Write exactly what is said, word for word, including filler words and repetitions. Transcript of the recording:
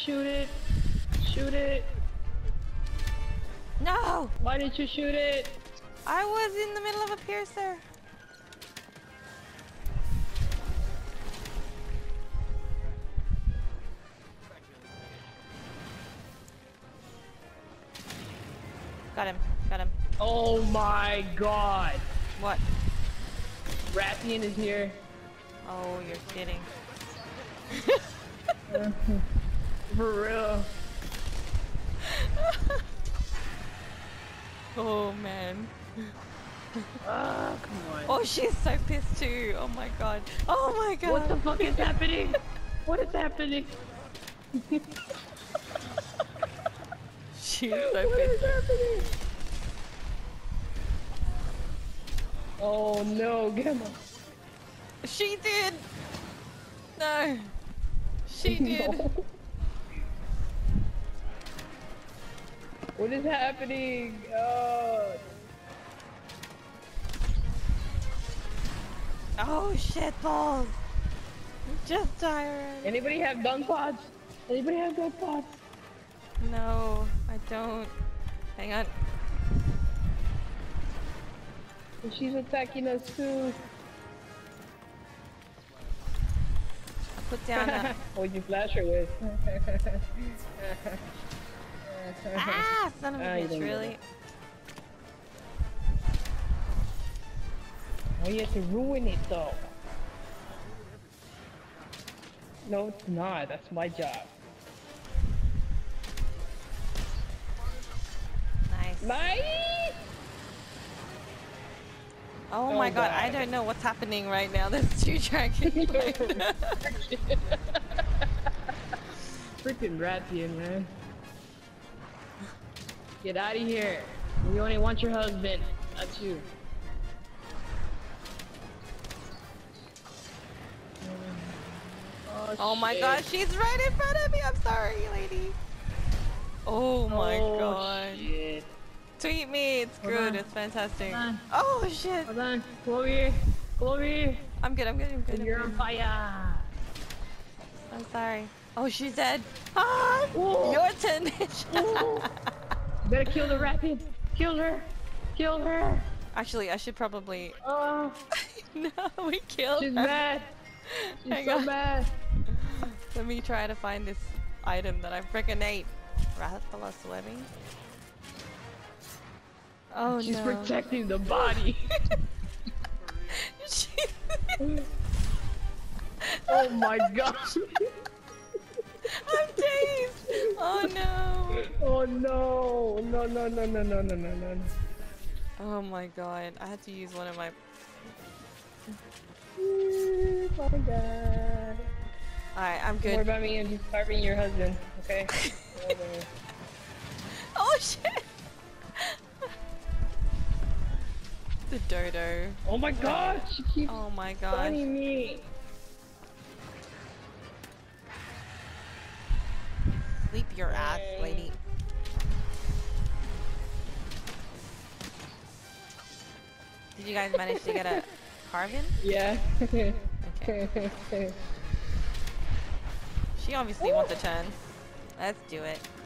shoot it. Shoot it. No! Why didn't you shoot it? I was in the middle of a piercer. Got him. Got him. Oh my god. What? Rathian is here. Oh, you're kidding. For real. Oh man. Oh, come on. Oh, she's so pissed too. Oh my god. Oh my god. What the fuck is happening? What is happening? She's so What is pissed. happening? Oh no, Gamma. She did. No. She did. No. What is happening? Oh. Oh shit balls. Just die already. Anybody have gun pods? Anybody have gun pods? No, I don't. Hang on. She's attacking us too. Put down that. What'd you flash her with? Ah, son of a Ah, you bitch, didn't get really? it. Oh, you have to ruin it though. No, it's not. That's my job. Nice. Nice! Oh, Oh my god, god. I don't know what's happening right now. There's two dragons. Freaking Rathian, man. Get out of here. We only want your husband, not you. Oh, Oh my shit. god, she's right in front of me. I'm sorry, lady. Oh my Oh, god. shit. Tweet me. It's Hold good. on. It's fantastic. Hold on. Oh shit. Hold on. Come over here. Come over here. I'm good. I'm good. I'm good. I'm You're good. on fire. I'm sorry. Oh, she's dead. Ah, Whoa. your turn. Ooh. Better kill the Rathian. Kill her. Kill her. Actually, I should probably. Oh, No, we killed she's her. mad. She's Hang so on. mad. Let me try to find this item that I freaking ate. Rathala sweating. Oh She's no. protecting the body. She... Oh my gosh. I'm dazed. Oh no. Oh no. No, no, no, no, no, no, no, no. Oh my god. I had to use one of my. Oh my god. Alright, I'm Don't worry good. about me. I'm just carving your husband, okay? Oh shit. The dodo. Oh my god. She keeps Oh my god. funny me. Sleep your ass, Yay. lady. Did you guys manage to get a carving? Yeah. Okay. She obviously wants a turn. Let's do it.